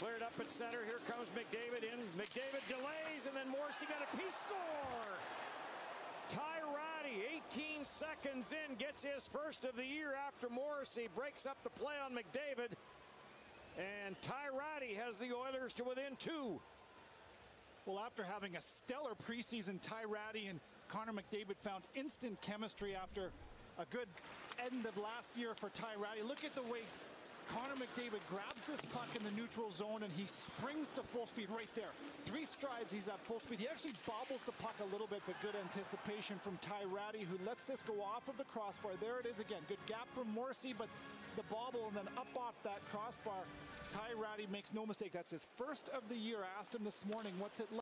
Cleared up at center. Here comes McDavid in. McDavid delays, and then Morrissey got a piece score. Ty Rattie, 18 seconds in, gets his first of the year after Morrissey breaks up the play on McDavid. And Ty Rattie has the Oilers to within 2. Well, after having a stellar preseason, Ty Rattie and Connor McDavid found instant chemistry after a good end of last year for Ty Rattie. Look at the way Connor McDavid grabs this puck in the neutral zone and he springs to full speed right there. 3 strides, he's at full speed. He actually bobbles the puck a little bit, but good anticipation from Ty Rattie, who lets this go off of the crossbar. There it is again. Good gap from Morrissey, but the bobble and then up off that crossbar. Ty Rattie makes no mistake. That's his first of the year. I asked him this morning, what's it like?